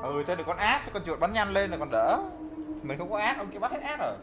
Ừ, thế được con ác, con chuột bắn nhanh lên là còn đỡ. Mình không có ác, ông kia bắt hết ác rồi.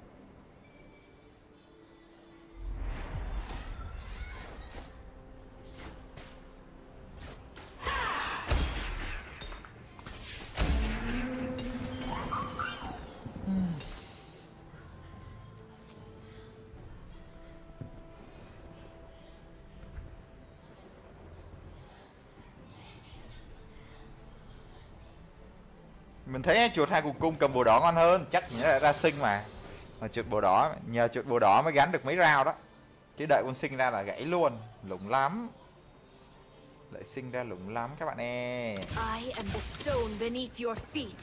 Mình thấy chuột hai cùng cung cầm bùa đỏ ngon hơn, chắc nhớ là ra sinh mà chuột bùa đỏ, nhờ chuột bùa đỏ mới gắn được mấy round đó, chứ đợi con sinh ra là gãy luôn, lủng lắm, đợi sinh ra lủng lắm các bạn e. I am the stone beneath your feet.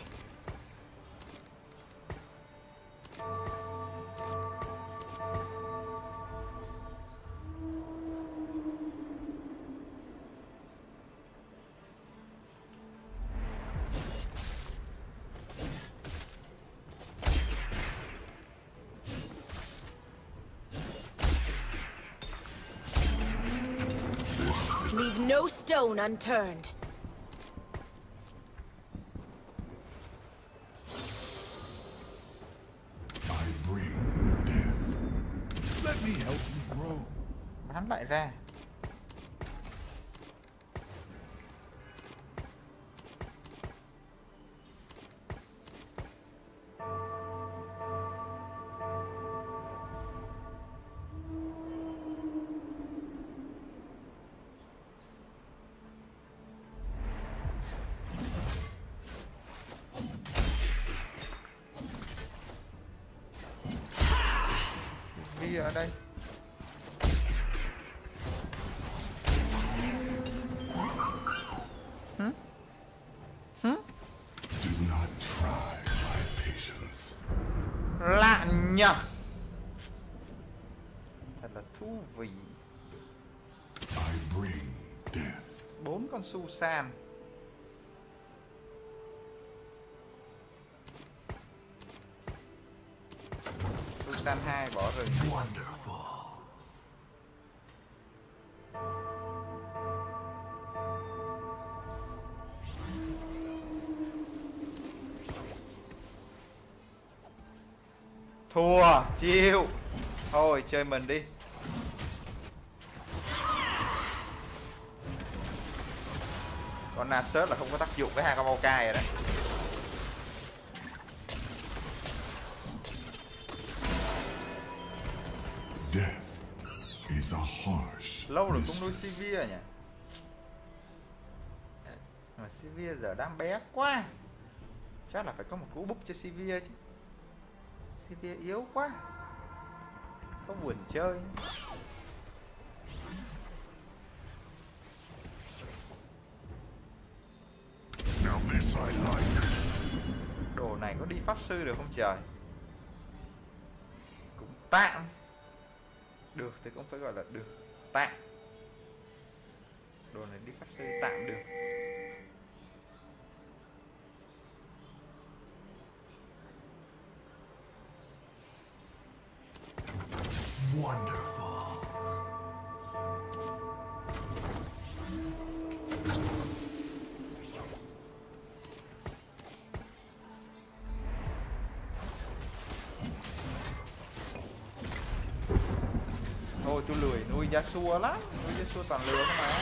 Leave no stone unturned. I bring death. Let me help you grow. Bắn lại ra. Ở đây Do not try my patience. lạ nhờ, thật là thú vị. I bring death. 4 con Susan. Susan 2 bỏ rừng. Wonderful. Thua, chịu. Thôi chơi mình đi. Con Nasus là không có tác dụng với hai con Maokai rồi đấy. Death is a harsh. Lâu rồi cũng nuôi Sivir nhỉ. Mà Sivir giờ đang bé quá. Chắc là phải có một cú búp cho Sivir chứ. Sivir yếu quá, có buồn chơi. Now this I like. Đồ này có đi pháp sư được không trời? Cũng tạm. Được thì cũng phải gọi là được, tạm. Đồ này đi pháp sư tạm được. Wonderful. Thôi tôi lười nuôi Yasuo lắm, nuôi Yasuo toàn lừa thôi mà.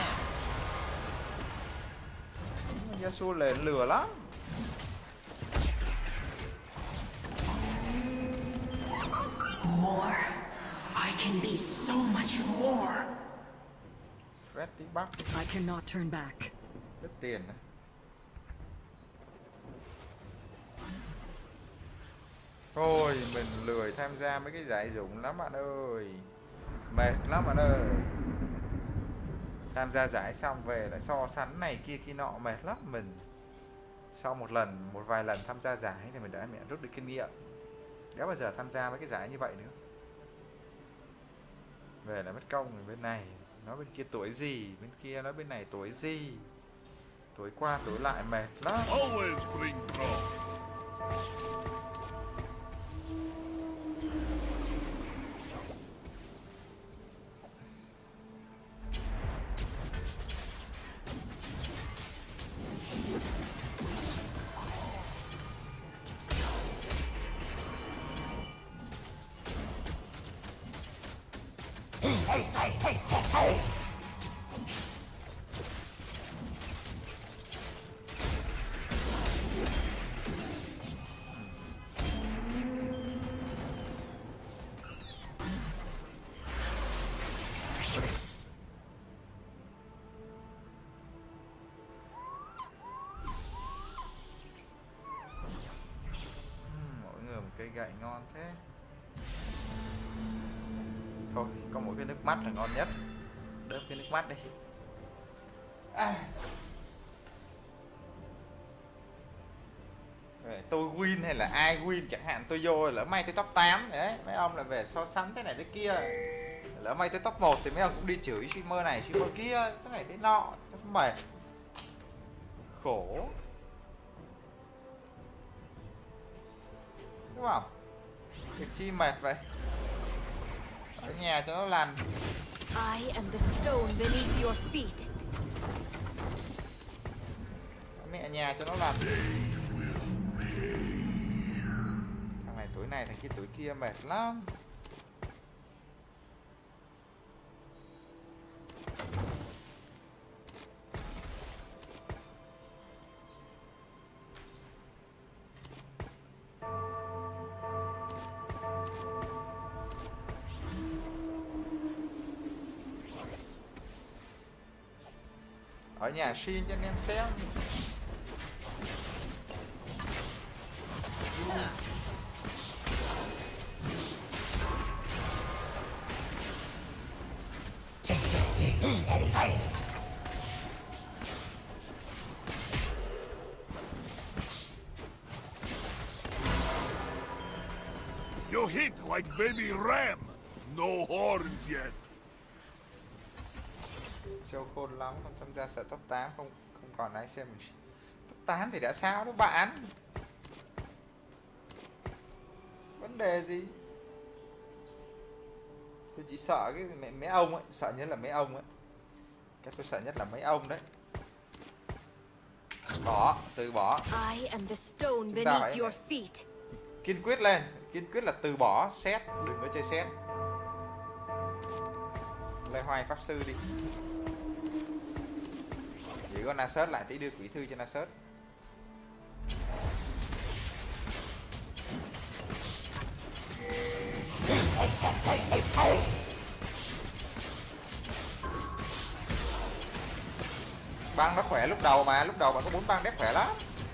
Yasuo lên lừa lắm. More. I can be so much more. Freddy bắt I cannot turn back. rất tiền này. Thôi mình lười tham gia mấy cái giải dũng lắm bạn ơi, mệt lắm bạn ơi. Tham gia giải xong về lại so sánh này kia kia nọ mệt lắm. Mình sau một vài lần tham gia giải thì mình đã rút được kinh nghiệm, đéo bao giờ tham gia mấy cái giải như vậy nữa. Về là mất công người bên này nói bên kia tuổi gì, bên kia nói bên này tuổi gì, tuổi qua tuổi lại mệt lắm. Always bring growth. Mỗi người một cây gậy ngon thế. Thôi, có mỗi cái nước mắt là ngon nhất. Đớp cái nước mắt đi. Tôi win hay là ai win chẳng hạn, tôi vô lỡ may tôi top 8 đấy, mấy ông lại về so sánh thế này thế kia. Lỡ may tôi top 1 thì mấy ông cũng đi chửi streamer này streamer kia, thế này thế nọ, rất mệt. Khổ. Đúng không? Việc chi mệt vậy? Ở nhà cho nó lành. I am the stone beneath your feet. Mẹ nhà cho nó lành. Thằng này tối này thằng kia tối kia mệt lắm. Ở nhà stream cho anh em xem. You hit like baby ram. No horns yet. Show khôn lắm, không tham gia sợ top 8, không còn ai xem mình. Top 8 thì đã sao đó bạn. Vấn đề gì? Tôi chỉ sợ cái mấy ông ấy, sợ nhất là mấy ông ấy. Cái tôi sợ nhất là mấy ông đấy. Bỏ, từ bỏ. I am the stone Chúng ta beneath phải your feet. kiên quyết lên, kiên quyết là từ bỏ xét, đừng có chơi xét. Lê Hoài pháp sư đi. Chỉ có Nasus lại tí đưa quỷ thư cho Nasus. Băng nó khỏe lúc đầu mà, lúc đầu bạn có 4 băng đép khỏe lắm.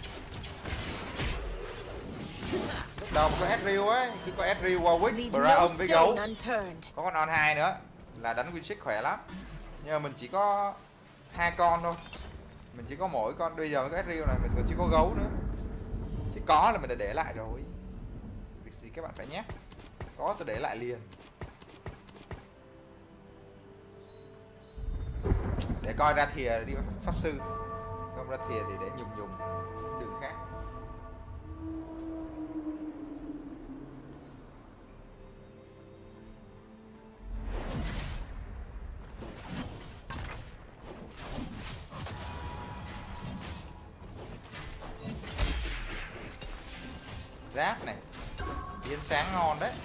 Lúc đầu mà có Ezreal ấy, khi có Ezreal, Warwick, Braum với gấu, có con on 2 nữa là đánh Winship khỏe lắm. Nhưng mà mình chỉ có 2 con thôi, mình chỉ có mỗi con. Bây giờ mới có Ezreal này, mình còn chưa có gấu nữa. Chỉ có là mình đã để lại rồi. Việc gì các bạn phải nhắc, có tôi để lại liền. Để coi ra thìa đi pháp sư, không ra thìa thì để dùng đường khác. Giáp này, biến sáng ngon đấy.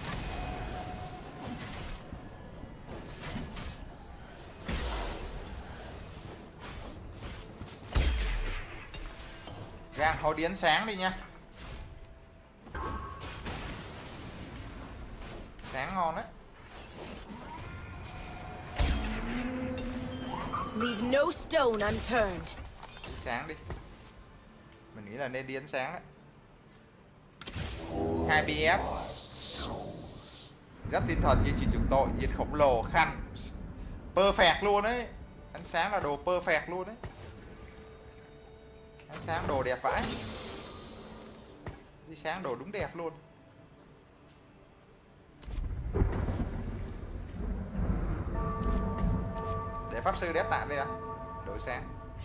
Gang hồi đi ánh sáng đi nha. Sáng ngon đấy. Leave no stone unturned. Đi sáng đi. Mình nghĩ là nên đi ánh sáng đấy. 2 BF. Giáp tinh thần di chuyển trục tội, diệt khổng lồ, khăn. Perfect luôn đấy. Ánh sáng là đồ perfect luôn đấy. Ánh sáng đồ đẹp vãi. Đi sáng đồ đúng đẹp luôn. Để pháp sư đép tạm đi đã. Đổi sáng.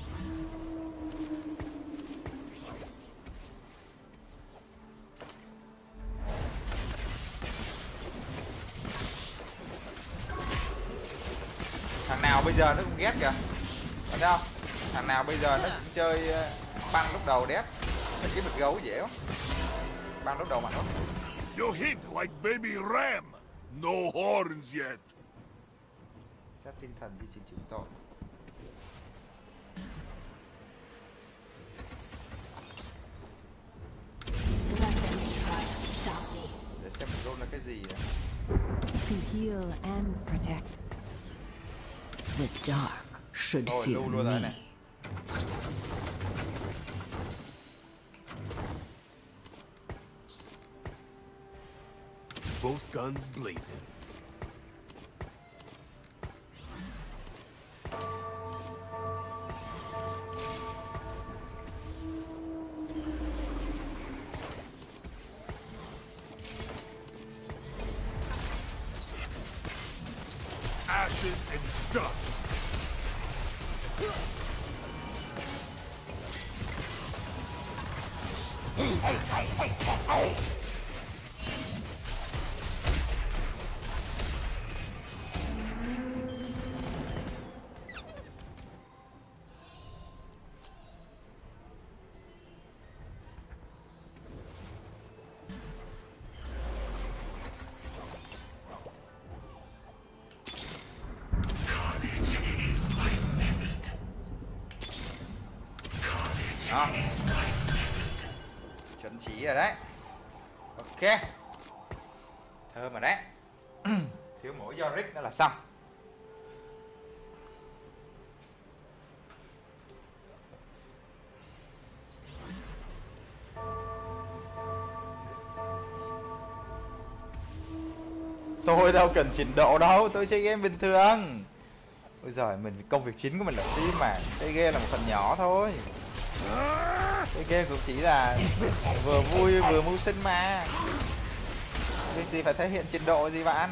Thằng nào bây giờ nó cũng ghét kìa. Thấy không? Thằng nào bây giờ nó cũng chơi băng lúc đầu đép. Cái bịch gấu dễ quá. Băng lúc đầu mạnh lắm. You hit like baby ram. No horns yet. Giáp tinh thần đi trình chứng tội. Let them try to stop me. Để xem một roll là cái gì nữa. To heal and protect. The dark should Thôi fear lưu luôn rồi me. này. Both guns blazing. Ashes and dust. Đó. Chuẩn chỉ rồi đấy. Ok. Thơm rồi đấy. Thiếu mỗi Yorick nữa là xong. Tôi đâu cần trình độ đâu, tôi chơi game bình thường. Ôi giời, công việc chính của mình là stream mà, chơi game là một phần nhỏ thôi. Chơi game cũng chỉ là vừa vui vừa mưu sinh mà. Việc gì phải thể hiện trình độ gì bạn.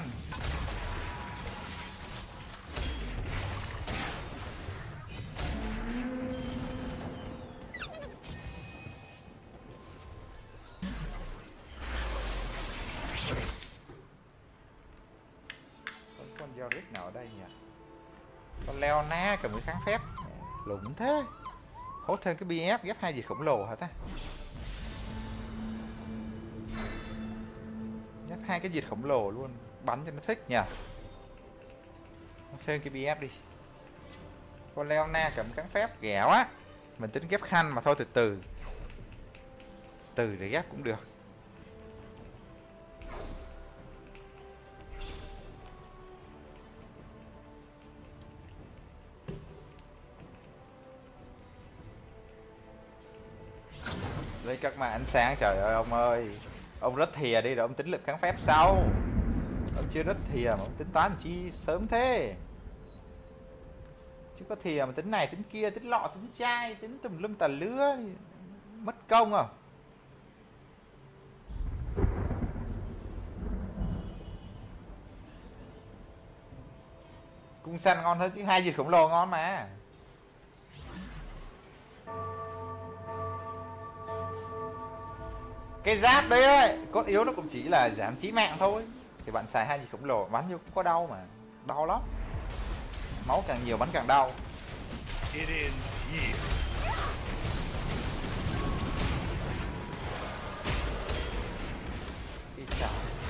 Con Yorick nào ở đây nhỉ? Con Leona cầm cái kháng phép lủng thế. Hốt thêm cái BF ghép 2 gì khổng lồ hả ta? Ghép 2 cái dịch khổng lồ luôn, bắn cho nó thích nhỉ. Thêm cái BF đi. Con Leona cầm kháng phép ghẹo á. Mình tính ghép khăn mà thôi, từ từ. Từ để ghép cũng được. Lấy các màn ánh sáng, trời ơi ông ơi. Ông rất thìa đi rồi ông tính lực kháng phép sau. Ông chưa rất thìa mà ông tính toán chi sớm thế. Chứ có thìa mà tính này tính kia, tính lọ tính chai, tính tùm lum tà lứa, mất công à. Cung săn ngon hơn chứ, 2 dịch khổng lồ ngon mà. Cái giáp đấy ấy, cốt yếu nó cũng chỉ là giảm chí mạng thôi. Thì bạn xài 2 gì khổng lồ bắn vô cũng có đau mà. Đau lắm. Máu càng nhiều bắn càng đau. It ends here. Đi chào.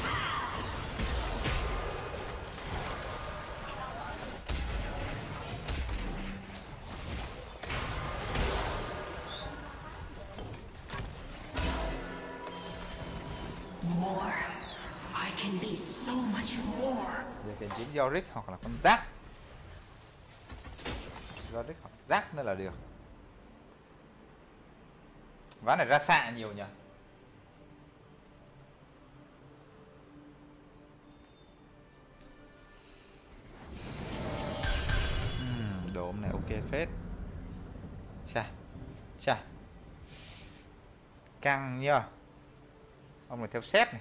More. I can be so much more. Giờ cần chiến Yorick hoặc là con giáp. Yorick hoặc giáp nữa là được. Ván này ra xạ nhiều nhỉ. Đồ hôm này ok phết. Chà. Căng nhá. Ông này theo set này.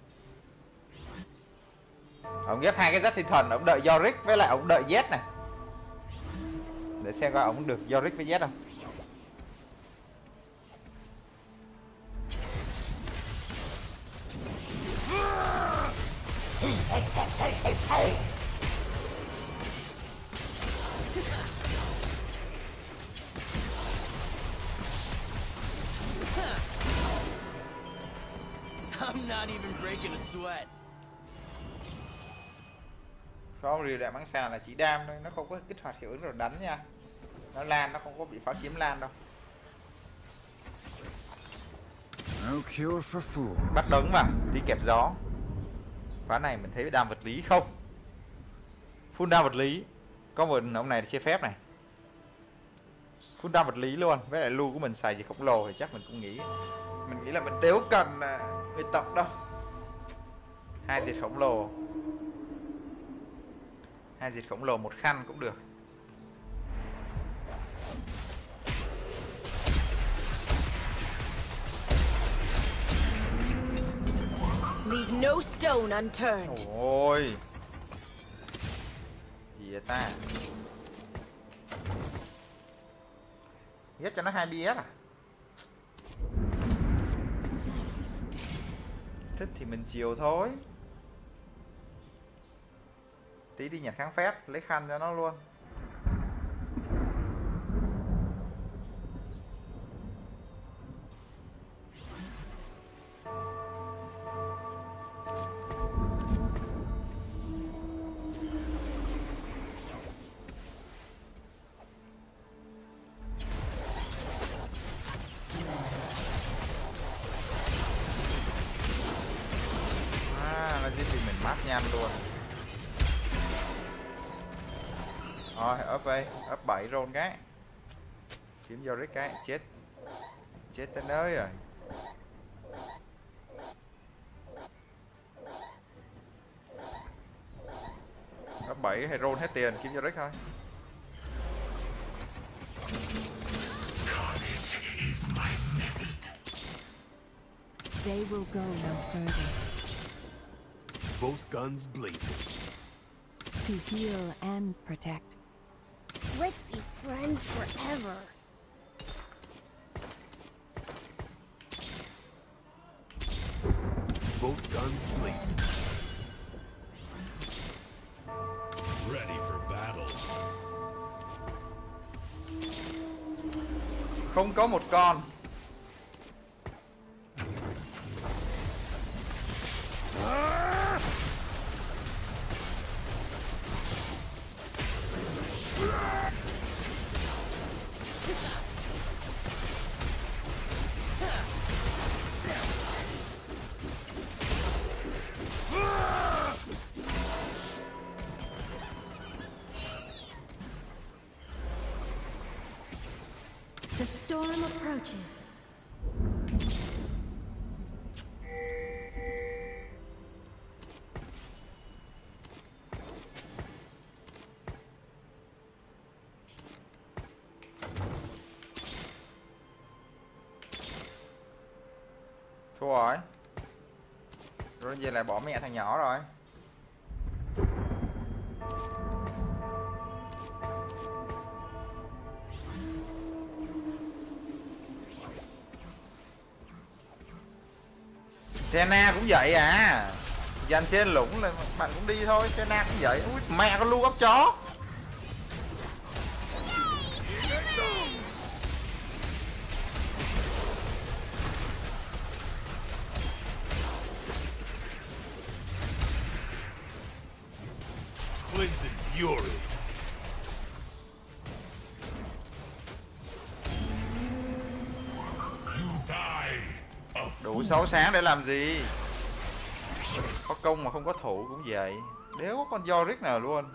Ông ghép 2 cái rất tinh thần, ông đợi Yorick với lại ông đợi Z này. Để xem coi ông được Yorick với Z không. I'm not even breaking a sweat. Có rìu đạn bắn xa là chỉ đam thôi, nó không có kích hoạt hiệu ứng rồi đánh nha. Nó lan, nó không có bị phá kiếm lan đâu. No cure for fools. Bắt đứng mà, tí kẹp gió. Ván này mình thấy đam vật lý không? Full đam vật lý. Có một ông này chơi phép này. Full đam vật lý luôn. Với lại lưu của mình xài gì khổng lồ thì chắc mình cũng nghĩ. Mình nghĩ là mình đéo cần người tộc đâu. 2 diệt khổng lồ. 2 diệt khổng lồ, 1 khăn cũng được. Leave no stone unturned. Ôi. Gì vậy ta? Ghét cho nó 2 BS à? Thích thì mình chiều thôi. Tí đi nhặt kháng phép, lấy khăn cho nó luôn. Nó giết thì mình mát nhanh luôn. Rồi, up đây, up 7 roll cái. Kiếm vô riết cái, chết. Chết tới nơi rồi. Up 7 hay roll hết tiền, kiếm vô riết thôi. They will go no further. Both guns blazing. To heal and protect. Let's be friends forever. Both guns blazing. Ready for battle. Không có một con. The storm approaches. Thua rồi. Rồi về lại bỏ mẹ thằng nhỏ rồi. Senna cũng vậy à. Dành trên lũng là bạn cũng đi thôi. Senna cũng vậy. Ui, mẹ con lu ốc chó. Cleansing fury. You die. Đủ xấu sáng để làm gì? Có công mà không có thủ cũng vậy. Đéo có con Yorick nào luôn.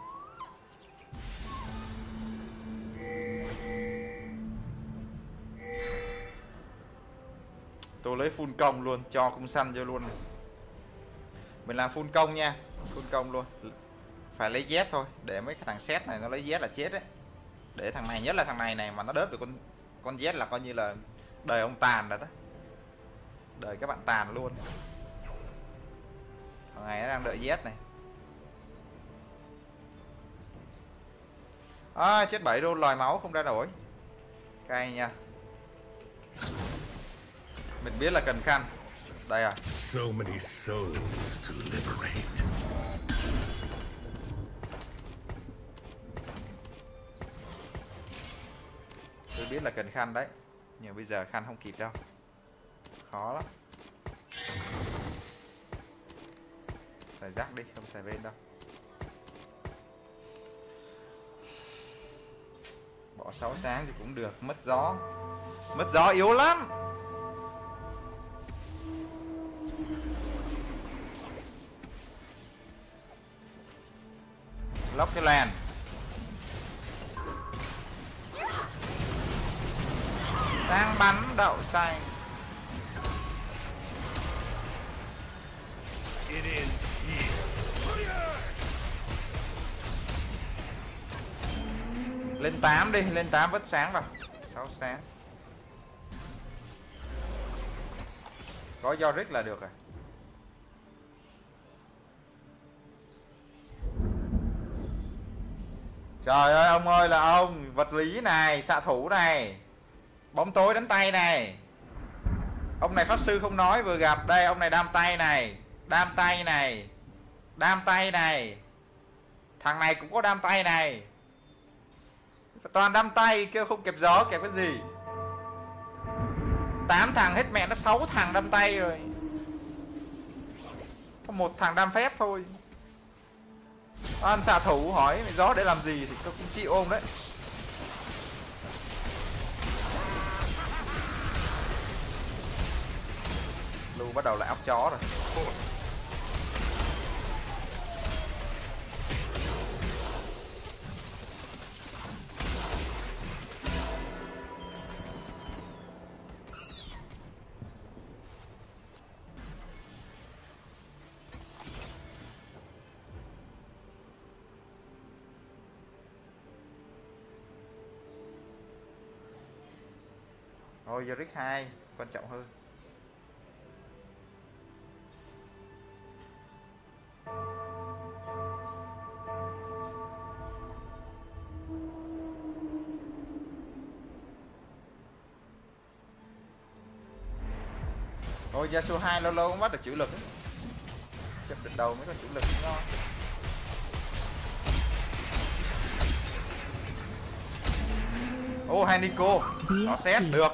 Tôi lấy full công luôn, cho cung xanh cho luôn. Mình làm full công nha, full công luôn. Phải lấy Z thôi, để mấy cái thằng set này nó lấy Z là chết đấy. Để thằng này, nhất là thằng này này mà nó đớp được con Z là coi như là đời ông tàn rồi đó. Đời các bạn tàn luôn. Thằng này nó đang đợi Z này. À, chết 7 đô lòi máu không ra nổi. Cay nha. Mình biết là cần khăn. Đây à. So many souls to liberate. Tôi biết là cần khăn đấy. Nhưng bây giờ khăn không kịp đâu. Khó lắm. Xài rắc đi, không xài bên đâu. Bỏ 6 sáng thì cũng được. Mất gió. Mất gió yếu lắm. Lóc cái làn. Đang bắn đậu xanh. It ends here. Lên 8 đi, lên 8 vứt sáng vào. 6 sáng. Có Yorick là được rồi. Trời ơi ông ơi là ông. Vật lý này, xạ thủ này, bóng tối đánh tay này. Ông này pháp sư không nói vừa gặp. Đây ông này đam tay này. Đam tay này. Đam tay này. Thằng này cũng có đam tay này. Toàn đam tay kêu không kẹp gió kẹp cái gì. 8 thằng hết mẹ nó 6 thằng đam tay rồi. Có 1 thằng đam phép thôi. Ăn xạ thủ hỏi mày gió để làm gì thì tôi cũng chịu ôm đấy. Lu bắt đầu lại óc chó rồi. Thôi Yorick 2 quan trọng hơn. Thôi Yasuo 2 lâu lâu cũng bắt được chữ lực ấy. Chụp đỉnh đầu mới có chữ lực ngon. Ô, hai Nico. Nó xét được.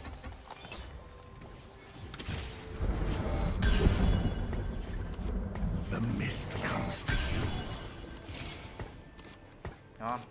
The mist comes for you. Ngon.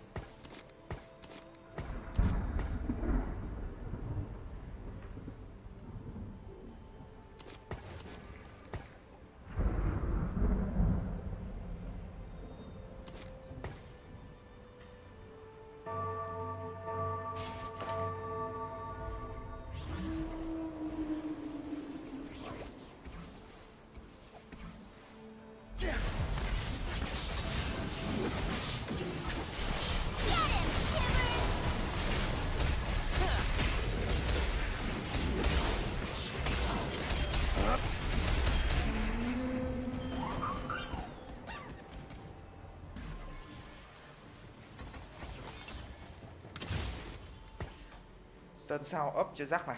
Tên sau ấp cho rắc vào.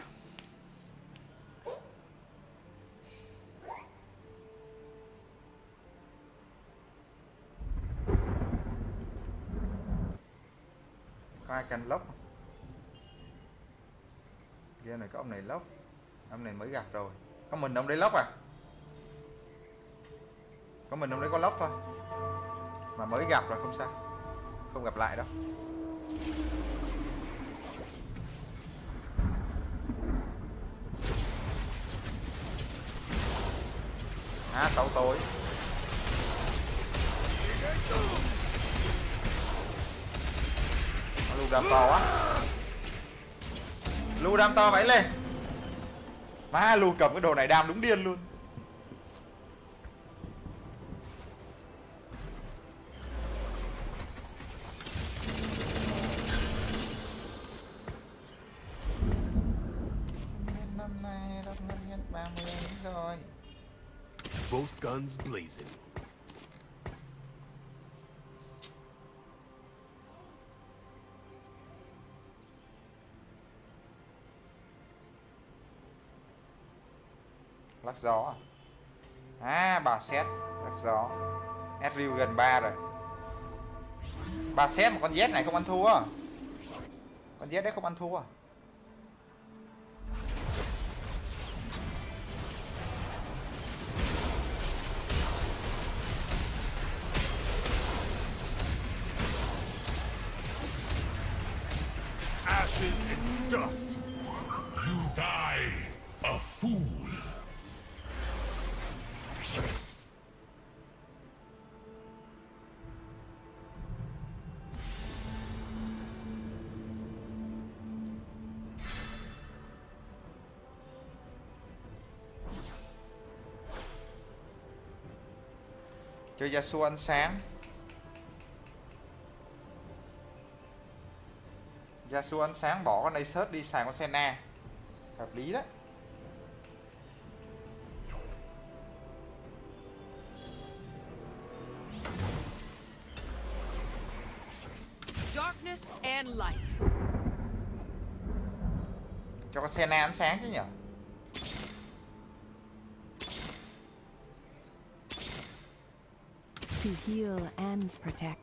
Có ai canh lốc không? Game này có ông này lốc. Ông này mới gặp rồi. Có mình ông đấy lốc à? Có mình ông đấy có lốc thôi. Mà mới gặp rồi không sao. Không gặp lại đâu. À, 6 tối. Lu đam to quá. Lu đam to vẫy lên. Má Lu cầm cái đồ này đam đúng điên luôn. Năm nay đọc năm nhất 30 rồi. Both guns blazing. Lắc gió à? À bà xét lắc gió. Ezreal gần 3 rồi. Bà xét một con Z này không ăn thua. Con Z đấy không ăn thua. ashes and dust. You die a fool. Cho Yasuo ánh sáng. Yasuo ánh sáng bỏ con Asus đi xài con Senna. Hợp lý đấy. Darkness and light. Cho con Senna ánh sáng chứ nhỉ. To heal and protect.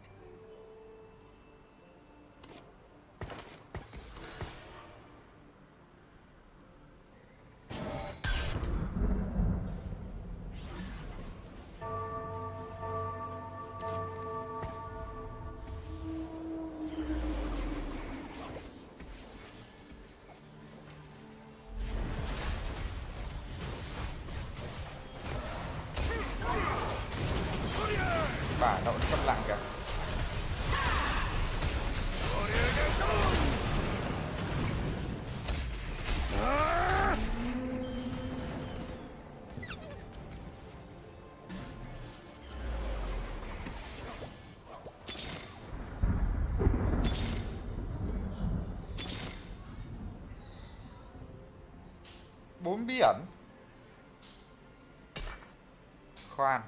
Bà nó vẫn phân lặng kìa. Bốn bí ẩn. Khoan.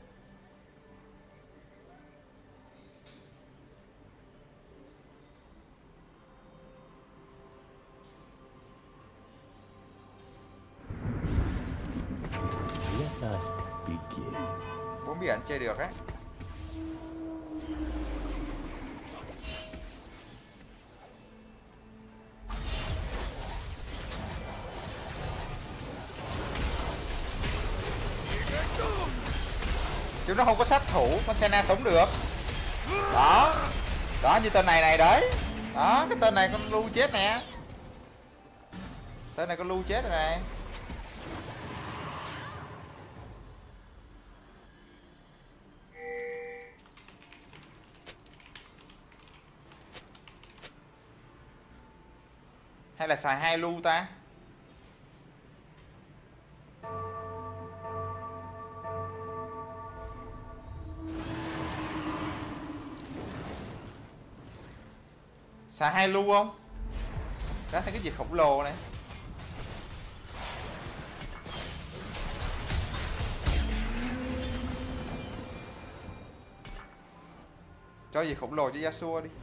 Let us begin. Bốn bí ẩn chơi được ấy. Chứ nó không có sát thủ, con Senna sống được. Đó. Đó như tên này đấy. Đó, cái tên này con Lu chết nè. Tên này con Lu chết rồi này. Hay là xài 2 Lu ta? Xài 2 Lu không? Đó thấy cái gì khổng lồ này. Cho gì khổng lồ cho Yasuo đi.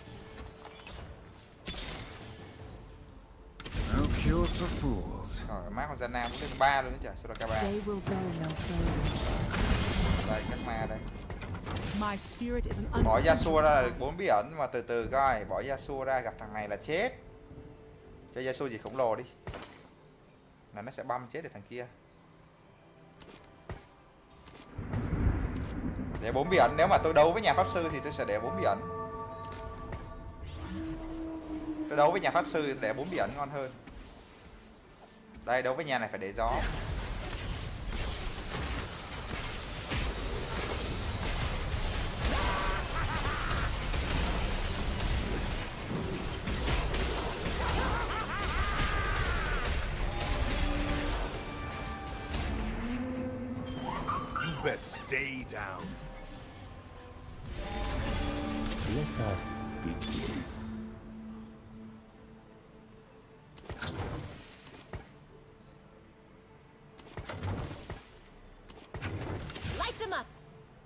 No cure for fools. Rồi má con Zana cũng lên 3 luôn đó trời, sao là K3. They will go no further. Đây các ma đây. My spirit is an Bỏ Yasuo ra là được 4 bí ẩn, mà từ từ coi, bỏ Yasuo ra gặp thằng này là chết. Cho Yasuo gì khổng lồ đi. Là nó sẽ băm chết được thằng kia. Để 4 bí ẩn, nếu mà tôi đấu với nhà pháp sư thì tôi sẽ để 4 bí ẩn. Tôi đấu với nhà pháp sư để 4 bí ẩn ngon hơn. Đây, đấu với nhà này phải để gió. You best stay down. Let us begin. Light them up.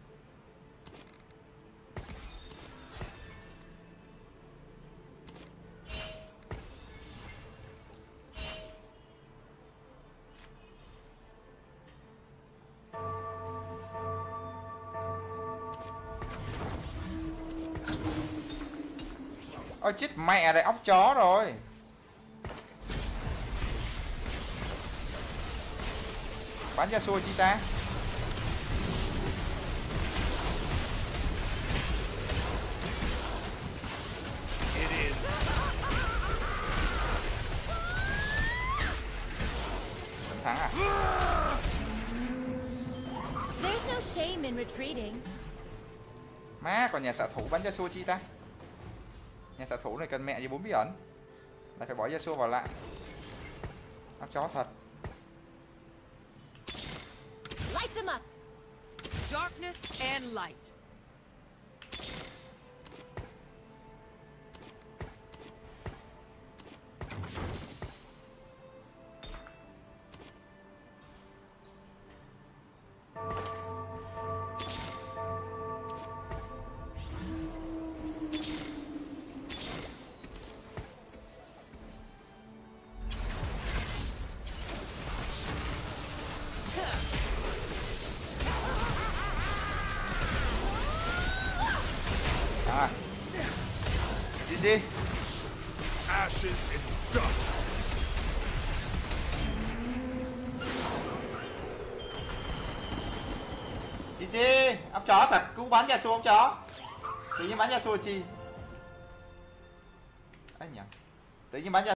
Ôi chết mẹ đây, óc chó rồi. Bắn Yasuo chi ta? It is. in retreating. Má, còn nhà xạ thủ bắn Yasuo chi ta? Nhà xạ thủ này cần mẹ gì 4 bí ẩn. Lại phải bỏ Yasuo vào lại. Áp chó thật. Light them up. Darkness and light. À. GG. Ashes and dust. GG. Áp chó thật, cứu bắn Yasuo áp chó. Tự nhiên bắn Yasuo chi? Ấy nhỉ. Tự nhiên bắn Yasuo